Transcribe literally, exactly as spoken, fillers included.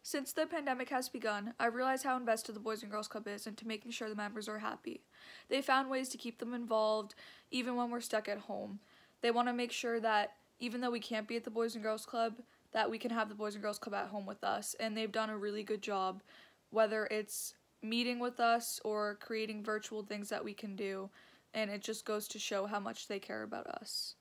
Since the pandemic has begun, I've realized how invested the Boys and Girls Club is into making sure the members are happy. They found ways to keep them involved even when we're stuck at home. They want to make sure that even though we can't be at the Boys and Girls Club, that we can have the Boys and Girls Club at home with us, and they've done a really good job, whether it's meeting with us or creating virtual things that we can do, and it just goes to show how much they care about us.